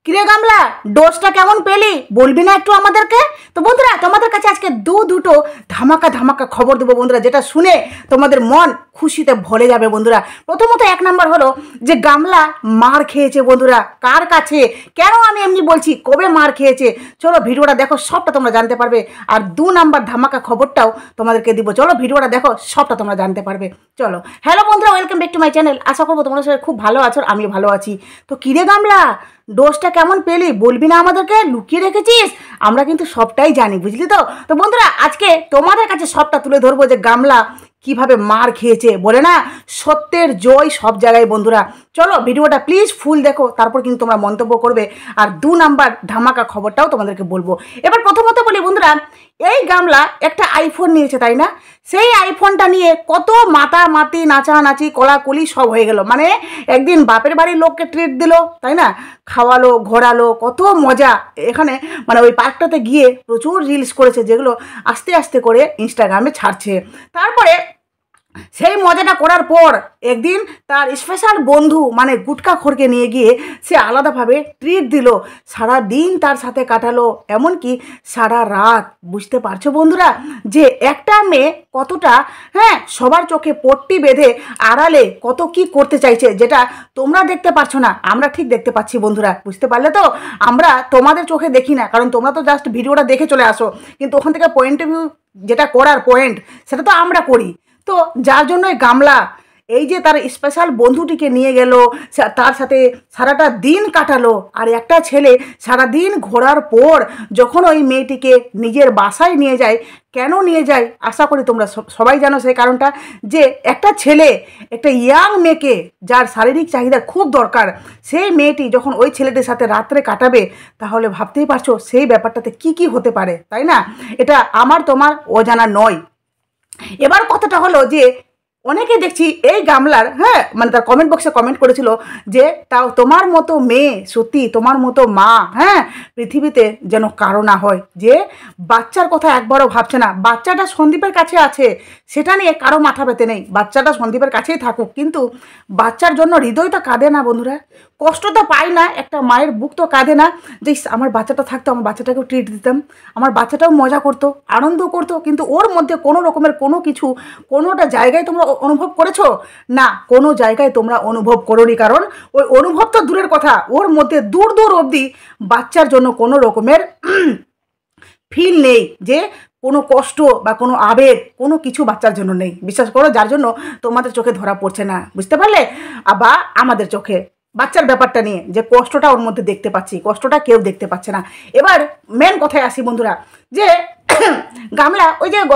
কিরে গামলা, ডোজটা কেমন পেলি বলবি না একটু আমাদেরকে? তো বন্ধুরা, তোমাদের কাছে আজকে দুটো ধামাকা ধামাকা খবর দেবো বন্ধুরা, যেটা শুনে তোমাদের মন খুশিতে ভরে যাবে বন্ধুরা। প্রথমত এক নাম্বার হলো যে গামলা মার খেয়েছে বন্ধুরা। কার কাছে, কেন আমি এমনি বলছি, কবে মার খেয়েছে, চলো ভিডিওটা দেখো, সবটা তোমরা জানতে পারবে। আর 2 নাম্বার ধামাকা খবরটাও তোমাদেরকে দিব, চলো ভিডিওটা দেখো, সবটা তোমরা জানতে পারবে। চলো, হ্যালো বন্ধুরা, welcome back to my channel. আশা করবো তোমরা সবাই খুব ভালো আছো, আমিও ভালো আছি। তো কিরে গামলা, ডোজটা কেমন পেলি বলবি না আমাদেরকে? লুকিয়ে রেখেছিস, আমরা কিন্তু সবটাই জানি, বুঝলি তো? তো বন্ধুরা, আজকে তোমাদের কাছে সবটা তুলে ধরবো যে গামলা কিভাবে মার খেয়েছে। বলে না, সত্যের জয় সব জায়গায় বন্ধুরা। চলো ভিডিওটা প্লিজ ফুল দেখো, তারপর কিন্তু তোমরা মন্তব্য করবে। আর 2 নাম্বার ধামাকা খবরটাও তোমাদেরকে বলবো। এবার প্রথমত বলি বন্ধুরা, এই গামলা একটা আইফোন নিয়েছে, তাই না? সেই আইফোনটা নিয়ে কত মাতামাতি, নাচানাচি, কলাকলি সব হয়ে গেল। মানে একদিন বাপের বাড়ির লোককে ট্রিট দিল, তাই না? খাওয়ালো, ঘোরালো, কত মজা। এখানে মানে ওই পার্কটাতে গিয়ে প্রচুর রিলস করেছে, যেগুলো আস্তে আস্তে করে ইনস্টাগ্রামে ছাড়ছে। তারপরে সেই মজাটা করার পর একদিন তার স্পেশাল বন্ধু মানে গুটখাখোরকে নিয়ে গিয়ে সে আলাদাভাবে ট্রিট দিল। সারা দিন তার সাথে কাটালো, এমনকি সারা রাত। বুঝতে পারছো বন্ধুরা যে একটা মেয়ে কতটা, সবার চোখে পট্টি বেঁধে আড়ালে কত কি করতে চাইছে, যেটা তোমরা দেখতে পারছো না, আমরা ঠিক দেখতে পাচ্ছি বন্ধুরা। বুঝতে পারলে তো? আমরা তোমাদের চোখে দেখি না, কারণ তোমরা তো জাস্ট ভিডিওটা দেখে চলে আসো, কিন্তু ওখান থেকে পয়েন্ট অফ ভিউ যেটা করার পয়েন্ট, সেটা তো আমরা করি। তো যার জন্য গামলা এই যে তার স্পেশাল বন্ধুটিকে নিয়ে গেল, তার সাথে সারাটা দিন কাটালো। আর একটা ছেলে সারা দিন ঘোরার পর যখন ওই মেয়েটিকে নিজের বাসায় নিয়ে যায়, কেন নিয়ে যায় আশা করি তোমরা সবাই জানো সেই কারণটা। যে একটা ছেলে একটা ইয়াং মেয়েকে, যার শারীরিক চাহিদা খুব দরকার, সেই মেয়েটি যখন ওই ছেলেটির সাথে রাত্রে কাটাবে, তাহলে ভাবতেই পারছো সেই ব্যাপারটাতে কি কি হতে পারে, তাই না? এটা আমার তোমার অজানা নয়। এবার কথাটা হলো যে অনেকে দেখছি এই গামলার মানে তার কমেন্ট বক্সে কমেন্ট করেছিল যে তাও তোমার মতো মেয়ে, সত্যি তোমার মতো মা পৃথিবীতে যেন কারো না হয়, যে বাচ্চার কথা একবারও ভাবছে না। বাচ্চাটা সন্দীপের কাছে আছে, সেটা নিয়ে কারো মাথা ব্যথা নেই, বাচ্চাটা সন্দীপের কাছেই থাকুক, কিন্তু বাচ্চার জন্য হৃদয় তো কাঁদে না বন্ধুরা, কষ্ট তো পায় না, একটা মায়ের বুক তো কাঁদে না যে আমার বাচ্চাটা থাকতো, আমার বাচ্চাটাকেও ট্রিট দিতাম, আমার বাচ্চাটাও মজা করতো, আনন্দ করতো। কিন্তু ওর মধ্যে কোনো রকমের কোনো কিছু, কোনোটা জায়গায় তোমরা অনুভব করেছো না? কোনো জায়গায় তোমরা অনুভব করোনি, কারণ ওই অনুভব তো দূরের কথা, ওর মধ্যে দূর দূর অবধি বাচ্চার জন্য কোনো রকমের ফিল নেই, যে কোনো কষ্ট বা কোনো আবেগ, কোনো কিছু বাচ্চার জন্য নেই, বিশ্বাস করো। যার জন্য তোমাদের চোখে ধরা পড়ছে না, বুঝতে পারলে? বা আমাদের চোখে বাচ্চার ব্যাপারটা নিয়ে যে কষ্টটা ওর মধ্যে দেখতে পাচ্ছি, কষ্টটা কেউ দেখতে পাচ্ছে না। এবার মেন কথায় আসি বন্ধুরা, যে গামলা ওই যে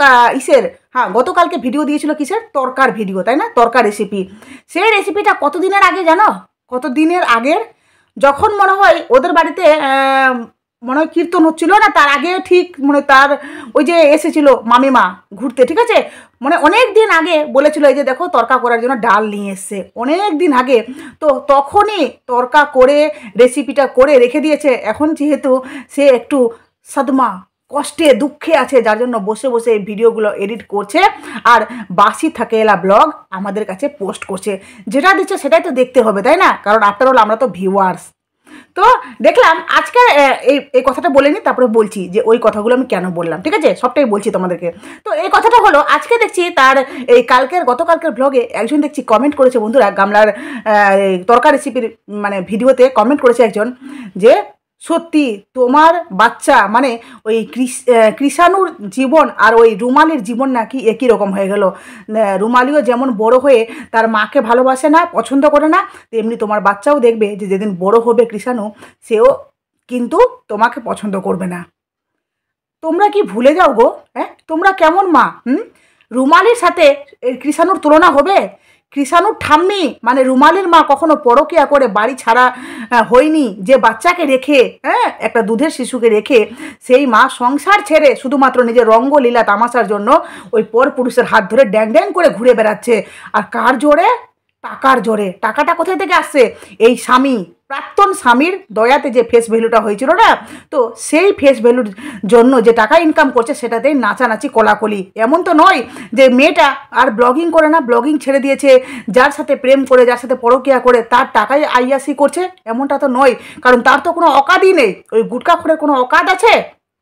গতকালকে ভিডিও দিয়েছিল, কিসের তরকার ভিডিও, তাই না? তরকার রেসিপি। সেই রেসিপিটা কতদিনের আগে জানো? কতদিনের আগের, যখন মনে হয় ওদের বাড়িতে মনে হয় কীর্তন হচ্ছিল না, তার আগে ঠিক মানে তার ওই যে এসেছিল মামিমা ঘুরতে, ঠিক আছে? মানে অনেক দিন আগে বলেছিল এই যে দেখো তরকা করার জন্য ডাল নিয়ে এসছে, অনেক দিন আগে। তো তখনই তরকা করে রেসিপিটা করে রেখে দিয়েছে। এখন যেহেতু সে একটু সাদমা, কষ্টে, দুঃখে আছে, যার জন্য বসে বসে এই ভিডিওগুলো এডিট করছে আর বাসি থাকেলা ব্লগ আমাদের কাছে পোস্ট করছে। যেটা দিচ্ছে সেটাই তো দেখতে হবে, তাই না? কারণ আফটার অল আমরা তো ভিউয়ার্স। তো দেখলাম আজকে এই কথাটা বলে নি, তারপরে বলছি যে ওই কথাগুলো আমি কেন বললাম, ঠিক আছে? সবটাই বলছি তোমাদেরকে। তো এই কথাটা হলো, আজকে দেখছি তার এই গতকালকের ব্লগে একজন দেখছি কমেন্ট করেছে বন্ধুরা, গামলার তরকারি রেসিপির মানে ভিডিওতে কমেন্ট করেছে একজন, যে সত্যি তোমার বাচ্চা মানে ওই কৃষাণুর জীবন আর ওই রুমালির জীবন নাকি একই রকম হয়ে গেল। রুমালিও যেমন বড় হয়ে তার মাকে ভালোবাসে না, পছন্দ করে না, তেমনি তোমার বাচ্চাও দেখবে যে যেদিন বড় হবে কৃষাণু, সেও কিন্তু তোমাকে পছন্দ করবে না। তোমরা কি ভুলে যাও গো? তোমরা কেমন মা? রুমালির সাথে কৃষাণুর তুলনা হবে? কৃষাণুর ঠাম্মি মানে রুমালির মা কখনো পরকিয়া করে বাড়ি ছাড়া হয়নি, যে বাচ্চাকে রেখে, একটা দুধের শিশুকে রেখে সেই মা সংসার ছেড়ে শুধুমাত্র নিজের রঙ্গলীলা তামাশার জন্য ওই পর পুরুষের হাত ধরে ড্যাং ড্যাং করে ঘুরে বেড়াচ্ছে। আর কার জোরে? টাকার জোরে। টাকাটা কোথায় থেকে আসছে? এই স্বামী, প্রাক্তন স্বামীর দয়াতে যে ফেস ভ্যালুটা হয়েছিল না, তো সেই ফেস ভ্যালুর জন্য যে টাকা ইনকাম করছে সেটাতেই নাচানাচি কোলাকুলি। এমন তো নয় যে মেয়েটা আর ব্লগিং করে না, ব্লগিং ছেড়ে দিয়েছে, যার সাথে প্রেম করে, যার সাথে পরকীয়া করে তার টাকায় আইয়াসি করছে, এমনটা তো নয়। কারণ তার তো কোনো অকাদই নেই। ওই গুটখাখোরের কোনো অকাদ আছে?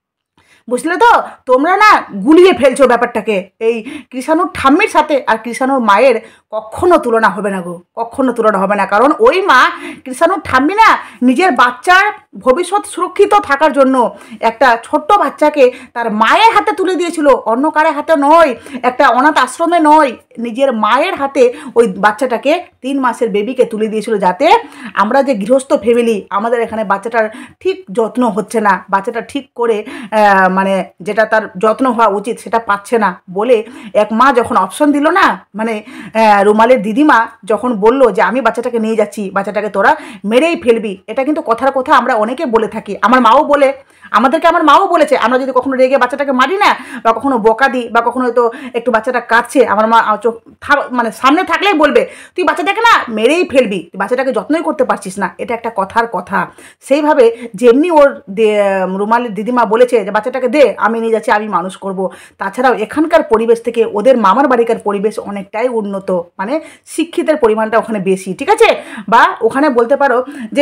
বুঝলে তো? তোমরা না গুলিয়ে ফেলছো ব্যাপারটাকে। এই কৃষাণুর ঠাম্মির সাথে আর কৃষাণুর মায়ের কখনো তুলনা হবে না গো, কখনো তুলনা হবে না। কারণ ওই মা, কৃষাণুর ঠাম্মি না, নিজের বাচ্চার ভবিষ্যৎ সুরক্ষিত থাকার জন্য একটা ছোট্ট বাচ্চাকে তার মায়ের হাতে তুলে দিয়েছিল, অন্য কারো হাতে নয়, একটা অনাথ আশ্রমে নয়, নিজের মায়ের হাতে ওই বাচ্চাটাকে, 3 মাসের বেবিকে তুলে দিয়েছিল, যাতে আমরা যে গৃহস্থ ফ্যামিলি, আমাদের এখানে বাচ্চাটার ঠিক যত্ন হচ্ছে না, বাচ্চাটা ঠিক করে মানে যেটা তার যত্ন হওয়া উচিত সেটা পাচ্ছে না বলে এক মা যখন অপশন দিল না, মানে রুমালের দিদিমা যখন বলল যে আমি বাচ্চাটাকে নিয়ে যাচ্ছি, বাচ্চাটাকে তোরা মেরেই ফেলবি, এটা কিন্তু কথার কথা আমরা অনেকে বলে থাকি। আমার মাও বলে, আমাদেরকে আমার মাও বলেছে, আমরা যদি কখনো রেগে বাচ্চাটাকে মারি না, বা কখনো বকা দিই, বা কখনো হয়তো একটু বাচ্চাটা কাঁদছে, আমার মা চোখ মানে সামনে থাকলেই বলবে তুই বাচ্চাটাকে না মেরেই ফেলবি, তুই বাচ্চাটাকে যত্নই করতে পারছিস না। এটা একটা কথার কথা। সেইভাবে যেমনি ওর রুমালের দিদিমা বলেছে যে বাচ্চাটাকে দে, আমি নিয়ে যাচ্ছি, আমি মানুষ করব। তাছাড়াও এখানকার পরিবেশ থেকে ওদের মামার বাড়িকার পরিবেশ অনেকটাই উন্নত, মানে শিক্ষিতের পরিমাণটা ওখানে বেশি, ঠিক আছে? বা ওখানে বলতে পারো যে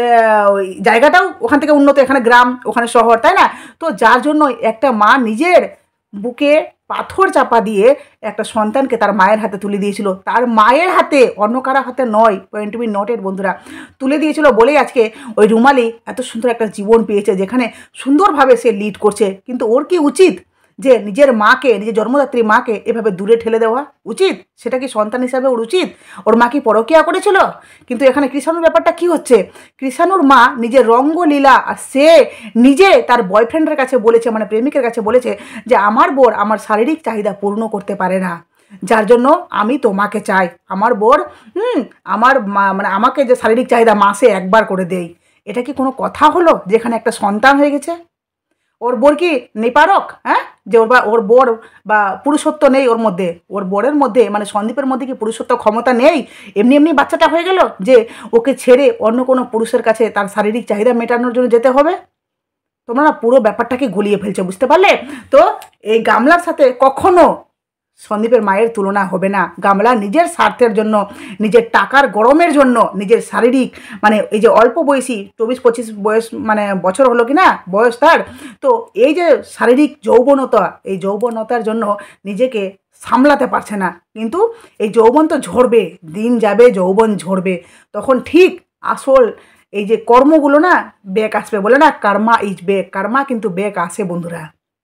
জায়গাটাও ওখান থেকে উন্নত, এখানে গ্রাম, ওখানে শহর, তাই না? তো যার জন্য একটা মা নিজের বুকে পাথর চাপা দিয়ে একটা সন্তানকে তার মায়ের হাতে তুলে দিয়েছিল, তার মায়ের হাতে, অন্য কারো হাতে নয়। পয়েন্ট টু বি নোটেড বন্ধুরা, তুলে দিয়েছিল বলেই আজকে ওই রুমালি এত সুন্দর একটা জীবন পেয়েছে, যেখানে সুন্দরভাবে সে লিড করছে। কিন্তু ওর কি উচিত যে নিজের মাকে, নিজের জন্মদাত্রী মাকে এভাবে দূরে ঠেলে দেওয়া উচিত? সেটা কি সন্তান হিসাবে ওর উচিত? ওর মা কি পরকীয়া করেছিল? কিন্তু এখানে কৃষাণুর ব্যাপারটা কি হচ্ছে, কৃষাণুর মা নিজের রঙ্গলীলা, আর সে নিজে তার বয়ফ্রেন্ডের কাছে বলেছে, মানে প্রেমিকের কাছে বলেছে যে আমার বোর আমার শারীরিক চাহিদা পূর্ণ করতে পারে না, যার জন্য আমি তোমাকে চাই। আমার বোর আমার মানে আমাকে যে শারীরিক চাহিদা মাসে একবার করে দেই, এটা কি কোনো কথা হলো যেখানে একটা সন্তান হয়ে গেছে? ওর বোর কি নিপারক? হ্যাঁ, যে ওর বোর বা পুরুষত্ব নেই ওর মধ্যে? ওর বোরের মধ্যে, মানে সন্দীপের মধ্যে কি পুরুষত্ব ক্ষমতা নেই? এমনি এমনি বাচ্চাটা হয়ে গেল যে ওকে ছেড়ে অন্য কোনো পুরুষের কাছে তার শারীরিক চাহিদা মেটানোর জন্য যেতে হবে? তোমরা না পুরো ব্যাপারটাকে গুলিয়ে ফেলছো, বুঝতে পারলে তো? এই গামলার সাথে কখনো সন্দীপের মায়ের তুলনা হবে না। গামলা নিজের স্বার্থের জন্য, নিজের টাকার গরমের জন্য, নিজের শারীরিক, মানে এই যে অল্প বয়সী 24-25 বয়স, মানে বছর হলো কি না বয়স তার, তো এই যে শারীরিক যৌবনতা, এই যৌবনতার জন্য নিজেকে সামলাতে পারছে না। কিন্তু এই যৌবন তো ঝরবে, দিন যাবে, যৌবন ঝরবে, তখন ঠিক আসল এই যে কর্মগুলো না ব্যাক আসবে। বলে না কার্মা ইজ ব্যাক, কার্মা কিন্তু ব্যাক আসে বন্ধুরা।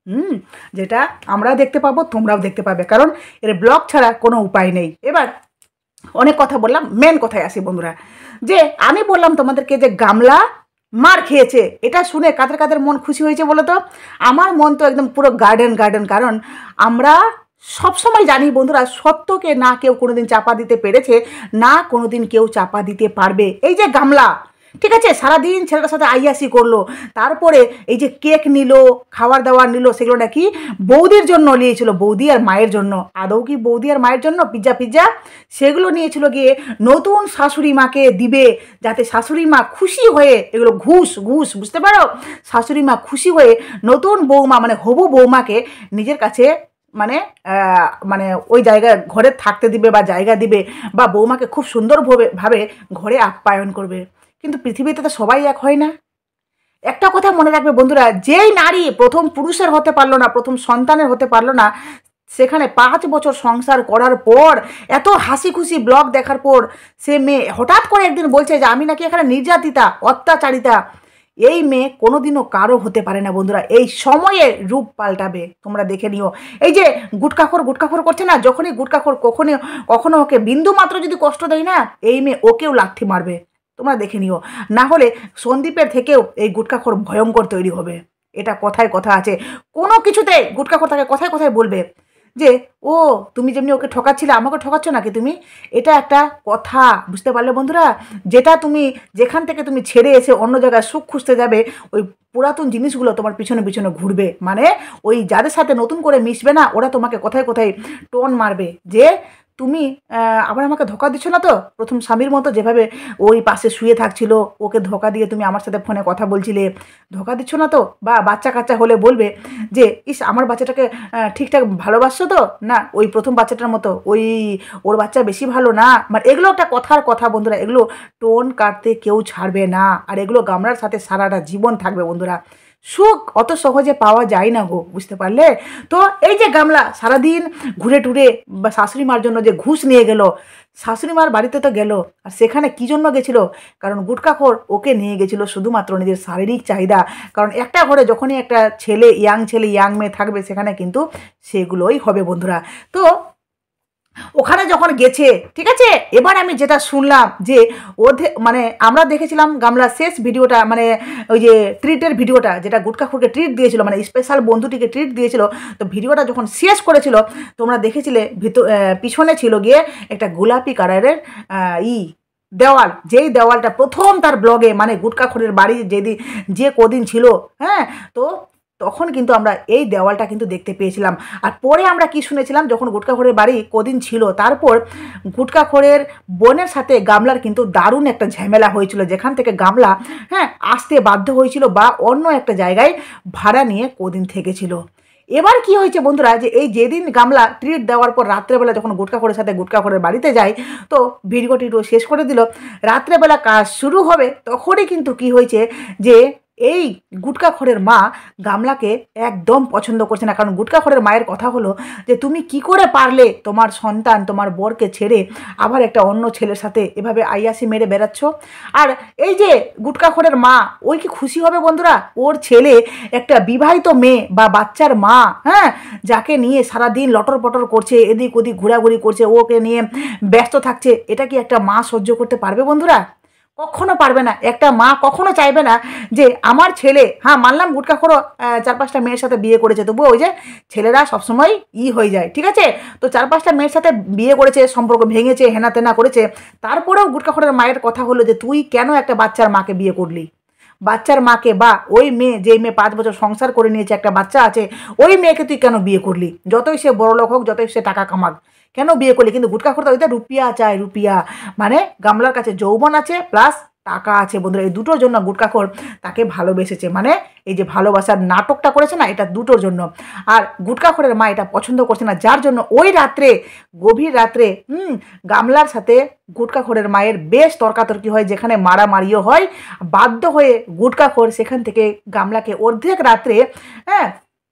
যেটা আমরা দেখতে পাবো, তোমরাও দেখতে পাবে, কারণ এর ব্লগ ছাড়া কোনো উপায় নেই। এবার অনেক কথা বললাম, মেন কথায় আসি বন্ধুরা, যে আমি বললাম তোমাদেরকে যে গামলা মার খেয়েছে, এটা শুনে কাদের কাদের মন খুশি হয়েছে বলো তো? আমার মন তো একদম পুরো গার্ডেন গার্ডেন। কারণ আমরা সবসময় জানি বন্ধুরা, সত্যকে না কেউ কোনোদিন চাপা দিতে পেরেছে, না কোনোদিন কেউ চাপা দিতে পারবে। এই যে গামলা, ঠিক আছে, সারাদিন ছেলেটার সাথে আইয়াসি করলো, তারপরে এই যে কেক নিল, খাবার দাবার নিল, সেগুলো নাকি বৌদির জন্য নিয়েছিল, বৌদি আর মায়ের জন্য। আদৌ কি বৌদি আর মায়ের জন্য? পিজ্জা সেগুলো নিয়েছিল গিয়ে নতুন শাশুড়ি মাকে দিবে, যাতে শাশুড়ি মা খুশি হয়ে, এগুলো ঘুষ, বুঝতে পারো? শাশুড়ি মা খুশি হয়ে নতুন বৌমা, মানে হবু বৌমাকে নিজের কাছে, মানে মানে ওই জায়গায় ঘরে থাকতে দিবে, বা জায়গা দিবে, বা বৌমাকে খুব সুন্দরভাবে ঘরে আপ্যায়ন করবে। কিন্তু পৃথিবীতে তো সবাই এক হয় না। একটা কথা মনে রাখবে বন্ধুরা, যেই নারী প্রথম পুরুষের হতে পারলো না, প্রথম সন্তানের হতে পারলো না, সেখানে 5 বছর সংসার করার পর, এত হাসি খুশি ব্লগ দেখার পর, সে মেয়ে হঠাৎ করে একদিন বলছে যে আমি নাকি এখানে নির্যাতিতা, অত্যাচারিতা। এই মেয়ে কোনোদিনও কারো হতে পারে না বন্ধুরা, এই সময়ে রূপ পাল্টাবে, তোমরা দেখে নিও। এই যে গুটখাখোর করছে না, যখনই গুটখাখোর কখনো ওকে বিন্দু মাত্র যদি কষ্ট দেয় না, এই মেয়ে ওকেও লাথি মারবে, তোমরা দেখে নিও। না হলে সন্দীপের থেকেও এই গুটখাখোর ভয়ঙ্কর তৈরি হবে। এটা কথায় কথা আছে, কোনো কিছুতে গুটখাখোর তাকে কথায় কথায় বলবে যে ও তুমি যেমনি ওকে ঠকাচ্ছিলে, আমাকে ঠকাচ্ছ নাকি তুমি? এটা একটা কথা, বুঝতে পারলে বন্ধুরা? যেটা তুমি যেখান থেকে তুমি ছেড়ে এসে অন্য জায়গায় সুখ খুঁজতে যাবে, ওই পুরাতন জিনিসগুলো তোমার পিছনে পিছনে ঘুরবে। মানে ওই যাদের সাথে নতুন করে মিশবে না, ওরা তোমাকে কোথায় কোথায় টোন মারবে যে তুমি আবার আমাকে ধোকা দিচ্ছ না তো? প্রথম স্বামীর মতো যেভাবে ওই পাশে শুয়ে থাকছিল, ওকে ধোকা দিয়ে তুমি আমার সাথে ফোনে কথা বলছিলে, ধোকা দিচ্ছ না তো? বা বাচ্চা কাচ্চা হলে বলবে যে ইস আমার বাচ্চাটাকে ঠিকঠাক ভালোবাসছো তো? না, ওই প্রথম বাচ্চাটার মতো, ওই ওর বাচ্চা বেশি ভালো না। মানে এগুলো একটা কথার কথা বন্ধুরা, এগুলো টোন কাটতে কেউ ছাড়বে না, আর এগুলো গামলার সাথে সারাটা জীবন থাকবে বন্ধুরা। সুখ অত সহজে পাওয়া যায় না গো, বুঝতে পারলে? তো এই যে গামলা সারাদিন ঘুরে টুরে বা শাশুড়ি মার জন্য যে ঘুষ নিয়ে গেল, শাশুড়ি মার বাড়িতে তো গেল, আর সেখানে কি জন্য গেছিল? কারণ গুটখাখোর ওকে নিয়ে গেছিল শুধুমাত্র নিজের শারীরিক চাহিদা। কারণ একটা ঘরে যখনই একটা ছেলে ইয়াং মেয়ে থাকবে, সেখানে কিন্তু সেগুলোই হবে বন্ধুরা। তো ওখানে যখন গেছে, ঠিক আছে, এবার আমি যেটা শুনলাম যে মানে আমরা দেখেছিলাম গামলার শেষ ভিডিওটা, মানে ওই যে ট্রিটের ভিডিওটা, যেটা গুটখাখোরকে ট্রিট দিয়েছিল, মানে স্পেশাল বন্ধুটিকে ট্রিট দিয়েছিল। তো ভিডিওটা যখন শেষ করেছিল, তোমরা দেখেছিলে পিছনে ছিল গিয়ে একটা গোলাপি কালারের দেওয়াল, যেই দেওয়ালটা প্রথম তার ব্লগে, মানে গুটখাখোরের বাড়ি যে কদিন ছিল, হ্যাঁ, তো তখন কিন্তু আমরা এই দেওয়ালটা কিন্তু দেখতে পেয়েছিলাম। আর পরে আমরা কি শুনেছিলাম, যখন গুটখাখোরের বাড়ি কদিন ছিল, তারপর গুটখাখোরের বোনের সাথে গামলার কিন্তু দারুণ একটা ঝামেলা হয়েছিল, যেখান থেকে গামলা আসতে বাধ্য হয়েছিল বা অন্য একটা জায়গায় ভাড়া নিয়ে কদিন থেকেছিল। এবার কি হয়েছে বন্ধুরা, যে এই যেদিন গামলা ট্রিট দেওয়ার পর রাত্রেবেলা যখন গুটখাখোরের সাথে গুটখাখোরের বাড়িতে যায়, তো ভিডিওটি শেষ করে দিল, রাত্রেবেলা কাজ শুরু হবে, তখনই কিন্তু কি হয়েছে যে এই গুটখাখোরের মা গামলাকে একদম পছন্দ করছে না। কারণ গুটখাখোরের মায়ের কথা হলো যে তুমি কি করে পারলে তোমার সন্তান, তোমার বরকে ছেড়ে আবার একটা অন্য ছেলের সাথে এভাবে আইয়াসি মেরে বেড়াচ্ছ? আর এই যে গুটখাখোরের মা, ওই কি খুশি হবে বন্ধুরা? ওর ছেলে একটা বিবাহিত মেয়ে বা বাচ্চার মা, হ্যাঁ, যাকে নিয়ে সারাদিন লটর পটর করছে, এদিক ওদিক ঘোরাঘুরি করছে, ওকে নিয়ে ব্যস্ত থাকছে, এটা কি একটা মা সহ্য করতে পারবে বন্ধুরা? কখনো পারবে না। একটা মা কখনো চাইবে না যে আমার ছেলে, হ্যাঁ মানলাম গুটখাখোরও 4-5টা মেয়ের সাথে বিয়ে করেছে, তবুও ওই যে ছেলেরা সবসময় হয়ে যায়, ঠিক আছে? তো 4-5টা মেয়ের সাথে বিয়ে করেছে, সম্পর্ক ভেঙেছে, হেনা তেনা করেছে, তারপরেও গুটখাখোরের মায়ের কথা হলো যে তুই কেন একটা বাচ্চার মাকে বিয়ে করলি? বাচ্চার মাকে, বা ওই মেয়ে, যেই মেয়ে 5 বছর সংসার করে নিয়েছে, একটা বাচ্চা আছে, ওই মেয়েকে তুই কেন বিয়ে করলি? যতই সে বড়লোক হোক, যতই সে টাকা কামাক, কেন বিয়ে করলি? কিন্তু গুটখাখোর তো ওইটা রুপিয়া চায়, রুপিয়া। মানে গামলার কাছে যৌবন আছে প্লাস টাকা আছে বন্ধুরা, এই দুটোর জন্য গুটখাখোর তাকে ভালোবেসেছে। মানে এই যে ভালোবাসার নাটকটা করেছে না, এটা দুটোর জন্য। আর গুটখাখোরের মা এটা পছন্দ করছে না, যার জন্য ওই রাত্রে, গভীর রাত্রে গামলার সাথে গুটখাখোরের মায়ের বেশ তর্কাতর্কি হয়, যেখানে মারামারিও হয়। বাধ্য হয়ে গুটখাখোর সেখান থেকে গামলাকে অর্ধেক রাত্রে, হ্যাঁ,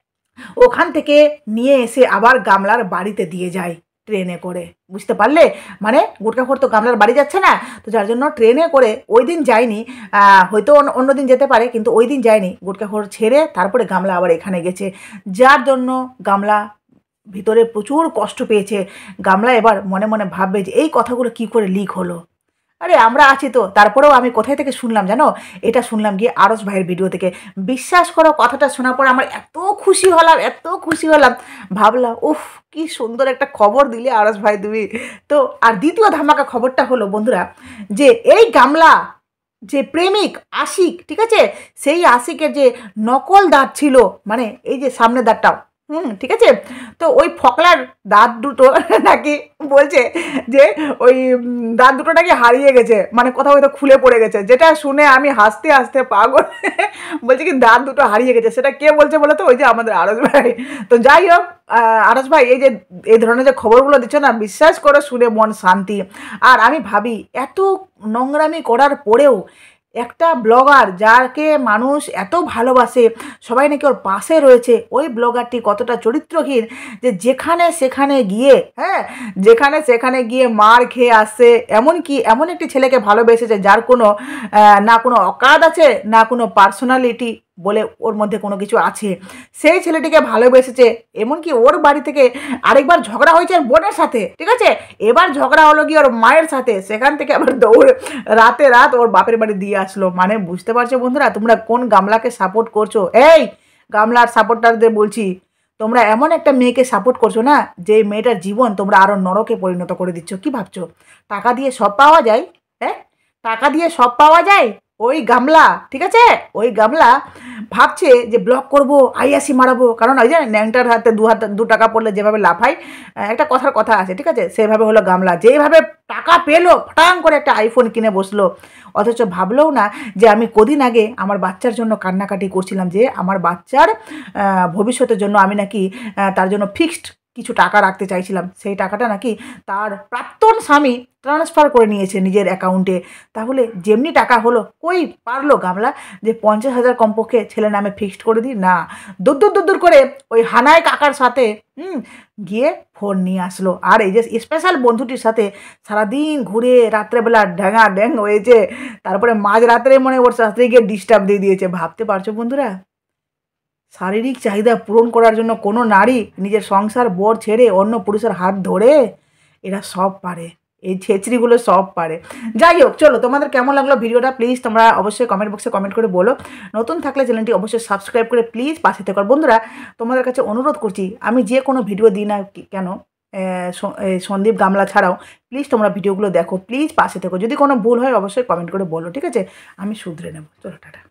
ওখান থেকে নিয়ে এসে আবার গামলার বাড়িতে দিয়ে যায় ট্রেনে করে, বুঝতে পারলে? মানে গুটখাখোর তো গামলার বাড়ি যাচ্ছে না, তো যার জন্য ট্রেনে করে ওই দিন যায়নি, হয়তো অন্য দিন যেতে পারে, কিন্তু ওই দিন যায়নি, গুটখাখোর ছেড়ে তারপরে গামলা আবার এখানে গেছে, যার জন্য গামলা ভিতরে প্রচুর কষ্ট পেয়েছে। গামলা এবার মনে মনে ভাববে যে এই কথাগুলো কি করে লিক হলো। আরে আমরা আছি তো, তারপরেও আমি কোথায় থেকে শুনলাম জানো? এটা শুনলাম গিয়ে আরস ভাইয়ের ভিডিও থেকে। বিশ্বাস করো, কথাটা শোনার পর আমার এত খুশি হলাম, এত খুশি হলাম, ভাবলাম উফ কি সুন্দর একটা খবর দিলে আরস ভাই তুমি। তো আর দ্বিতীয় ধামাকা খবরটা হলো বন্ধুরা, যে এই গামলা যে প্রেমিক আশিক, ঠিক আছে, সেই আশিকের যে নকল দাঁত ছিল, মানে এই যে সামনের দাঁতটা, ঠিক আছে, তো ওই ফকলার দাঁত দুটো নাকি বলছে যে ওই দাঁত দুটো নাকি হারিয়ে গেছে, মানে কোথাও হয়তো খুলে পড়ে গেছে, যেটা শুনে আমি হাসতে হাসতে পাগল। বলছে কি দাঁত দুটো হারিয়ে গেছে, সেটা কে বলছে বলে? তো ওই যে আমাদের আরস ভাই। তো যাই হোক, আরস ভাই এই যে এই ধরনের যে খবরগুলো দিচ্ছ না, বিশ্বাস করে শুনে মন শান্তি। আর আমি ভাবি এত নোংরামি করার পরেও একটা ব্লগার, যাকে মানুষ এত ভালোবাসে, সবাই নাকি ওর পাশে রয়েছে, ওই ব্লগারটি কতটা চরিত্রহীন, যে যেখানে সেখানে গিয়ে, হ্যাঁ, যেখানে সেখানে গিয়ে মার খেয়ে আসছে। এমনকি এমন একটি ছেলেকে ভালোবেসেছে যার কোনো না কোনো অকাদ আছে, না কোনো পার্সোনালিটি বলে ওর মধ্যে কোনো কিছু আছে, সেই ছেলেটিকে ভালোবেসেছে। এমনকি ওর বাড়ি থেকে আরেকবার ঝগড়া হয়েছে ওর বোনের সাথে, ঠিক আছে, এবার ঝগড়া হলো গিয়ে ওর মায়ের সাথে, সেখান থেকে আবার দৌড়ে রাত ওর বাপের বাড়ি দিয়ে আসলো। মানে বুঝতে পারছো বন্ধুরা, তোমরা কোন গামলাকে সাপোর্ট করছো? এই গামলার সাপোর্টারদের বলছি, তোমরা এমন একটা মেয়েকে সাপোর্ট করছো না, যে মেয়েটার জীবন তোমরা আরও নরকে পরিণত করে দিচ্ছ। কি ভাবছো টাকা দিয়ে সব পাওয়া যায়? হ্যাঁ, টাকা দিয়ে সব পাওয়া যায়? ওই গামলা, ঠিক আছে, ওই গামলা ভাবছে যে ব্লক করব, আইআসি মারাবো, কারণ ওই যে ন্যাংটার হাতে 2 টাকা পড়লে যেভাবে লাফাই, একটা কথা আছে, ঠিক আছে, সেভাবে হলো গামলা। যেভাবে টাকা পেলো ফটাং করে একটা আইফোন কিনে বসলো, অথচ ভাবলেও না যে আমি কদিন আগে আমার বাচ্চার জন্য কান্নাকাটি করছিলাম, যে আমার বাচ্চার ভবিষ্যতের জন্য আমি নাকি তার জন্য ফিক্সড কিছু টাকা রাখতে চাইছিলাম, সেই টাকাটা নাকি তার প্রাক্তন স্বামী ট্রান্সফার করে নিয়েছে নিজের অ্যাকাউন্টে। তাহলে যেমনি টাকা হলো, কই পারলো গামলা যে 50,000 কমপক্ষে ছেলে নামে ফিক্সড করে দিই? না, দূর করে ওই হানায় কাকার সাথে গিয়ে ফোন নিয়ে আসলো। আর এই যে স্পেশাল বন্ধুটির সাথে সারাদিন ঘুরে রাত্রেবেলা ড্যাং হয়েছে, তারপরে মাঝরাত্রে মনে ওর সাথে গিয়ে ডিস্টার্ব দিয়ে দিয়েছে। ভাবতে পারছো বন্ধুরা? শারীরিক চাহিদা পূরণ করার জন্য কোনো নারী নিজের সংসার বর ছেড়ে অন্য পুরুষের হাত ধরে? এরা সব পারে, এই ছেচড়িগুলো সব পারে। যাই হোক, চলো, তোমাদের কেমন লাগলো ভিডিওটা প্লিজ তোমরা অবশ্যই কমেন্ট বক্সে কমেন্ট করে বলো। নতুন থাকলে চ্যানেলটি অবশ্যই সাবস্ক্রাইব করে প্লিজ পাশে থেকো। বন্ধুরা, তোমাদের কাছে অনুরোধ করছি, আমি যে কোনো ভিডিও দিই না কেন, সন্দীপ গামলা ছাড়াও প্লিজ তোমরা ভিডিওগুলো দেখো, প্লিজ পাশে থেকো। যদি কোনো ভুল হয় অবশ্যই কমেন্ট করে বলো, ঠিক আছে, আমি শুধরে নেবো। চলো, টাটা।